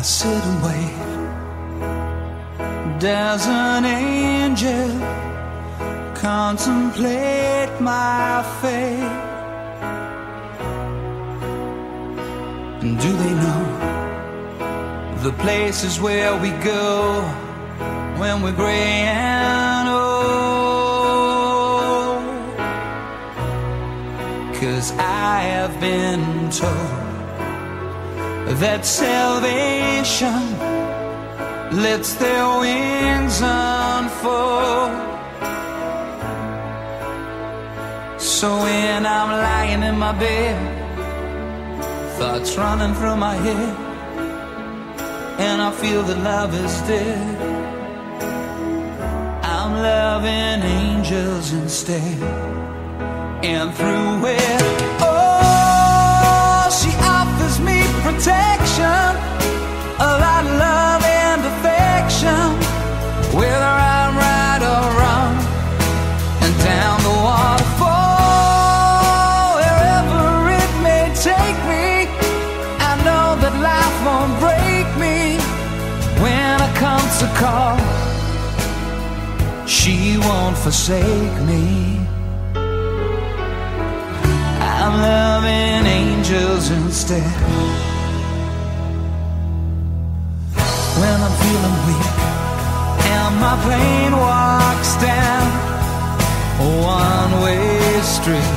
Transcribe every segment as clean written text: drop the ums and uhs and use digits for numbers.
sit and wait. Does an angel contemplate my fate? And do they know the places where we go when we're gray and old? 'Cause I have been told that salvation lets their wings unfold. So when I'm lying in my bed, thoughts running through my head, and I feel that love is dead, I'm loving angels instead. And through it, oh, she offers me protection, a lot of love and affection, whether I'm right or wrong. And down the waterfall, wherever it may take me, I know that life won't break me. When I come to call, she won't forsake me. I'm loving angels instead. When I'm feeling weak and my plane walks down a one-way street,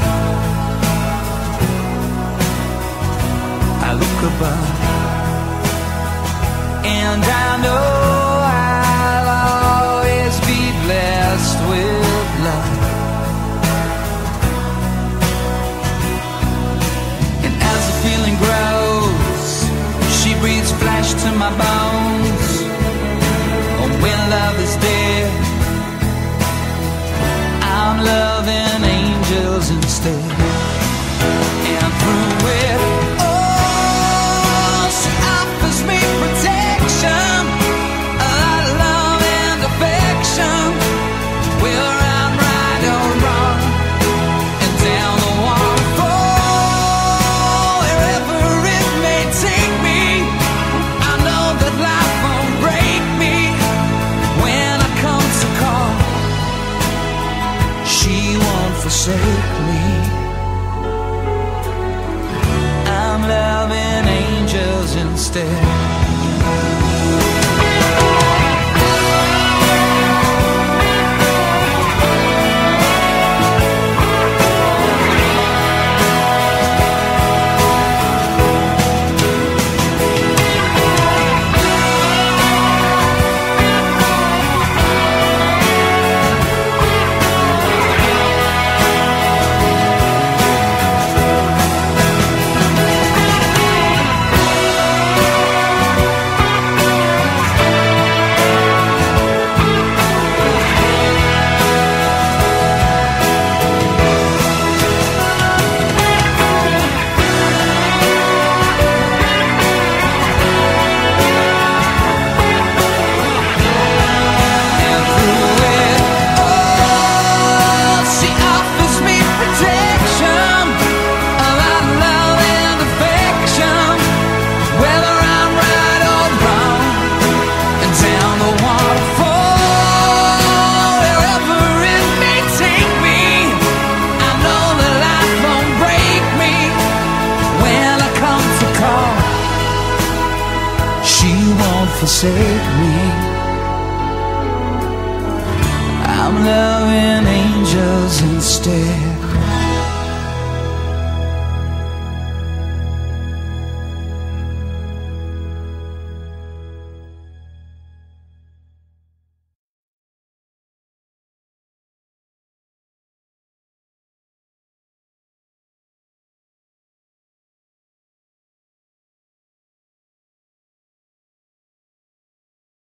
I look above and I know I'll always be blessed with love. And as the feeling grows, she breathes flesh to my bones. Oh, when love is dead, I'm loving angels instead. And through it, oh, she offers me protection, a lot of love and affection, whether I'm right or wrong. And down the waterfall, wherever it may take me, I know that life won't break me. When I come to call, she won't forsake me. I'm loving angels instead. Forsake me. I'm loving angels instead.